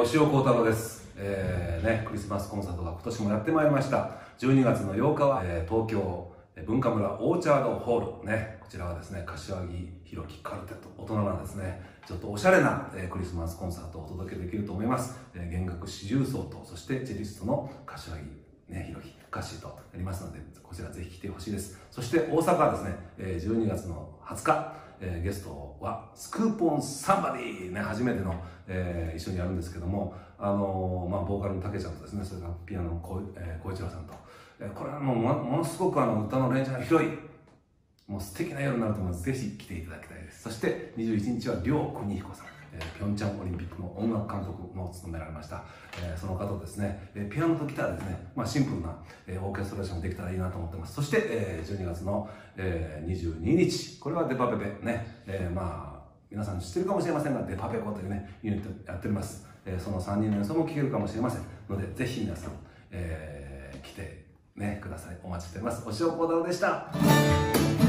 押尾幸太郎です。クリスマスコンサートが今年もやってまいりました。12月の8日は、東京文化村オーチャードホールね、こちらはですね、柏木弘樹カルテット、大人なですね、ちょっとおしゃれな、クリスマスコンサートをお届けできると思います。弦楽四重奏と、そしてチェリストの柏木弘樹歌手となりますので、こちらぜひ来てほしいです。そして大阪はですね、12月の20日、ゲストはスクープオンサンバディね、初めての、一緒にやるんですけども、ボーカルのたけちゃんとですね、それからピアノの小一郎さんと、これはものすごく歌のレンジが広い、もう素敵な夜になると思います。ぜひ来ていただきたいです。そして21日は両邦彦さん、ピョンチャンオリンピックの音楽監督も務められました、その方ですね、ピアノとギターですね、シンプルな、オーケストレーションできたらいいなと思ってます。そして、12月の、22日、これはデパペペね、皆さん知ってるかもしれませんが、デパペコというね、ユニットやっております。その3人の演奏も聴けるかもしれませんので、ぜひ皆さん、来てね、ください。お待ちしております。押尾幸太郎でした。